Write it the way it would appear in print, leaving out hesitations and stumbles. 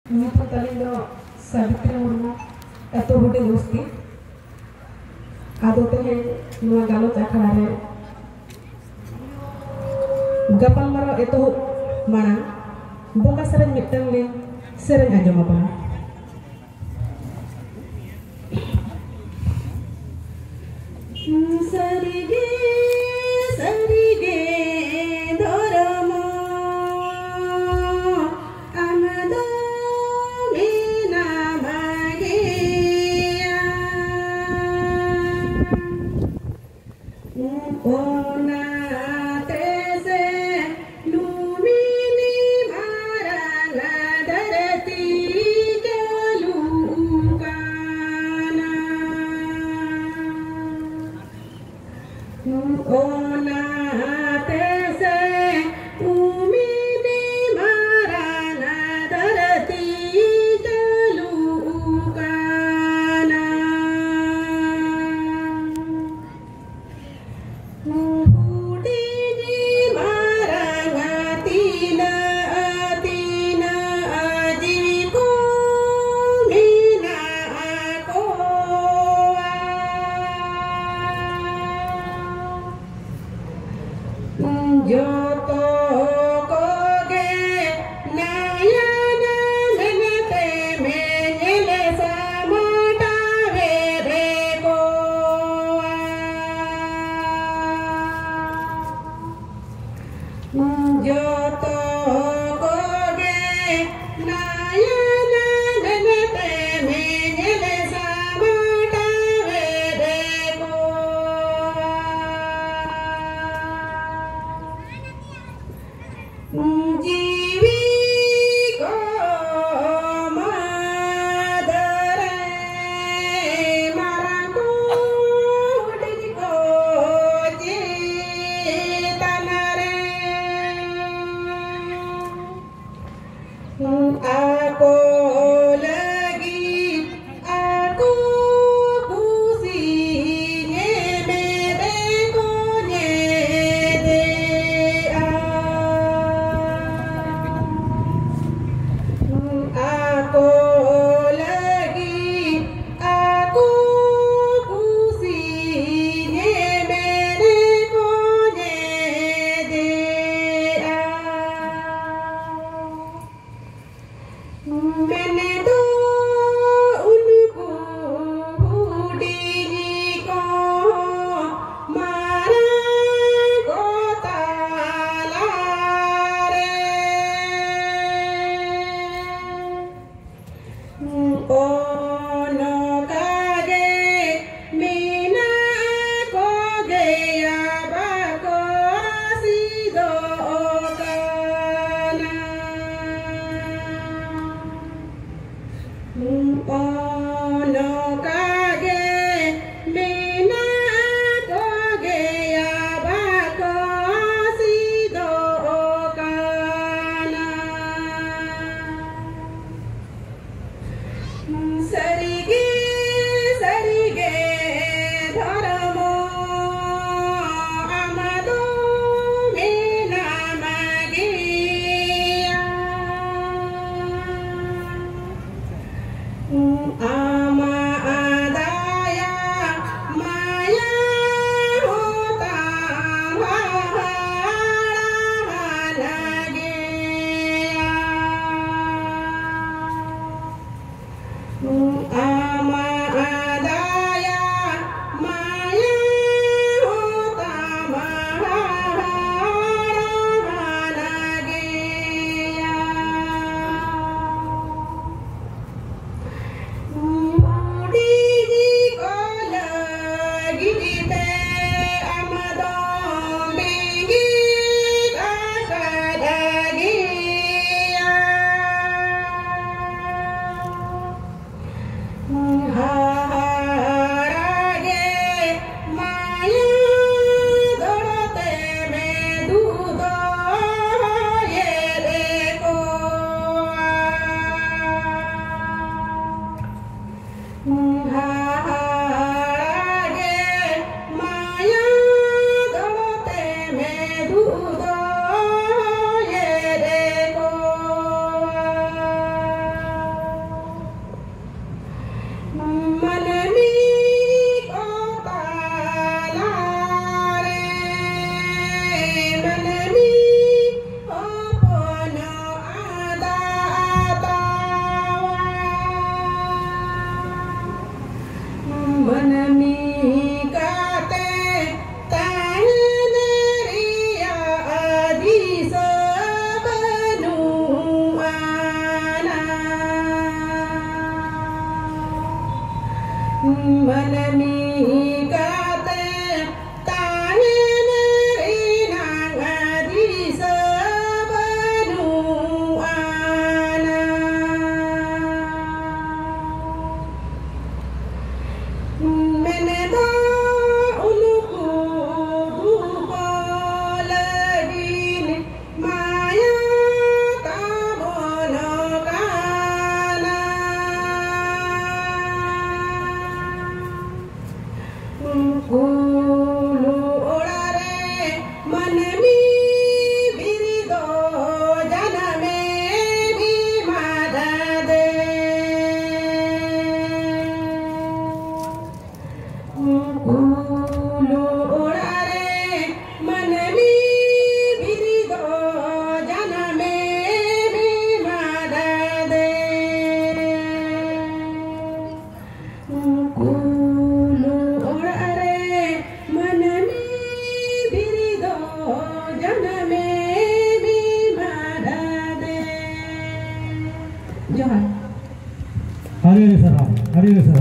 Nyutu taling do Savitri Murmu eto hude dosti adote he nuwa galo chakhare gapal maro eto mana bonga sereng mitang le sereng ajom apa sarige sarige dorama amado mina bagia ona tese lumini marana darati jalukana ona tese umini marana darati jalukana udini marana tina tina ajiku mina koa joto koge nayana menete menyele samata vere koa joto koge nayana menete menyele samata vere koa जीवी को मादरे मारा को डिको चेतन रे आको लगी आको खुशी ये मेरे को ये दे ako lagi aku खुशी ये मेरे को ये दे मैंने तो उनको बूढ़ी जी को मारा को ताला रे ono kage mina ko geya bako sido kana ono kage mina ko geya bako sido kana sarige sarige dharamo amado mina magia ama adaya maya hota ama adaya maya hota mahara मन mi kate tangen rinang adi sebanu ana meneda uluku bukoladini maya tamonokana Kulu orare manmi birido janame mi madade Kulu orare manmi birido janame mi madade Kulu orare manami birido janame mi madade Johan Hari ini serah.